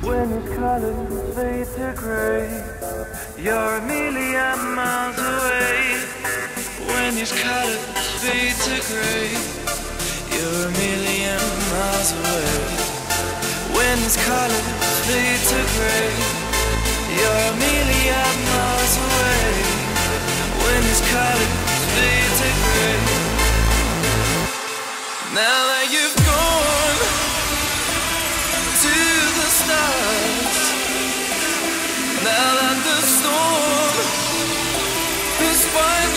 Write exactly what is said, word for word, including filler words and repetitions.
When his colors fade to gray, you're a million miles away. When his colors fade to gray, you're a million miles away. When his colors fade to gray, you're a million miles away. When his colors fade to gray. Now that you've gone to the stars, now that the storm is finally